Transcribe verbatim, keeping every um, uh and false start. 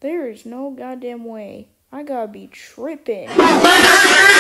There is no goddamn way. I gotta be tripping.